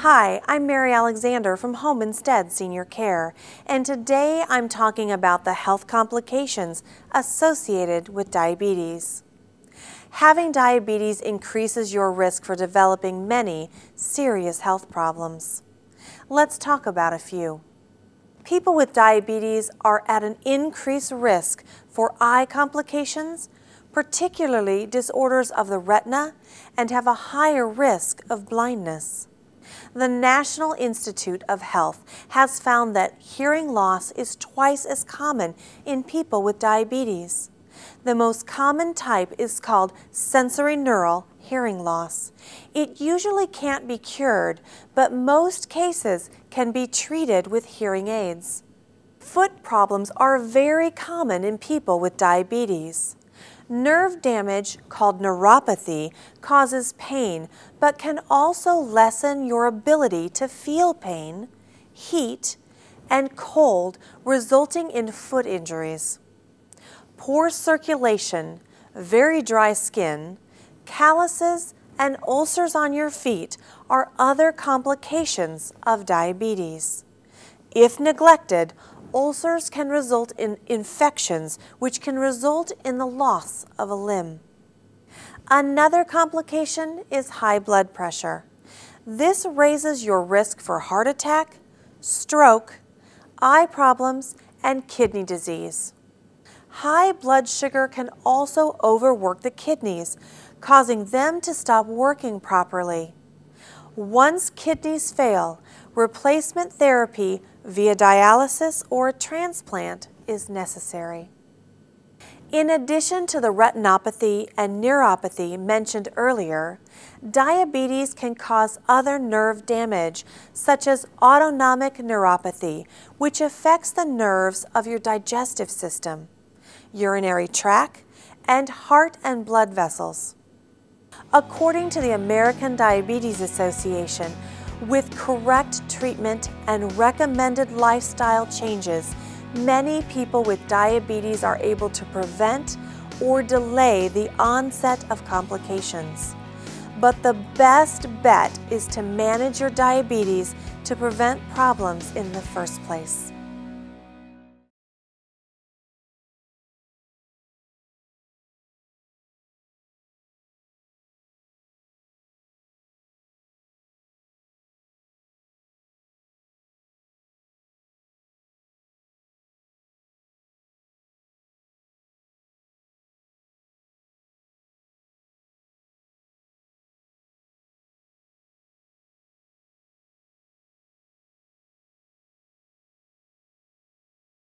Hi, I'm Mary Alexander from Home Instead Senior Care, and today I'm talking about the health complications associated with diabetes. Having diabetes increases your risk for developing many serious health problems. Let's talk about a few. People with diabetes are at an increased risk for eye complications, particularly disorders of the retina, and have a higher risk of blindness. The National Institute of Health has found that hearing loss is twice as common in people with diabetes. The most common type is called sensorineural hearing loss. It usually can't be cured, but most cases can be treated with hearing aids. Foot problems are very common in people with diabetes. Nerve damage, called neuropathy, causes pain, but can also lessen your ability to feel pain, heat, and cold, resulting in foot injuries. Poor circulation, very dry skin, calluses, and ulcers on your feet are other complications of diabetes. If neglected, ulcers can result in infections, which can result in the loss of a limb. Another complication is high blood pressure. This raises your risk for heart attack, stroke, eye problems, and kidney disease. High blood sugar can also overwork the kidneys, causing them to stop working properly. Once kidneys fail, replacement therapy via dialysis or a transplant is necessary. In addition to the retinopathy and neuropathy mentioned earlier, diabetes can cause other nerve damage, such as autonomic neuropathy, which affects the nerves of your digestive system, urinary tract, and heart and blood vessels. According to the American Diabetes Association, with correct treatment and recommended lifestyle changes, many people with diabetes are able to prevent or delay the onset of complications. But the best bet is to manage your diabetes to prevent problems in the first place.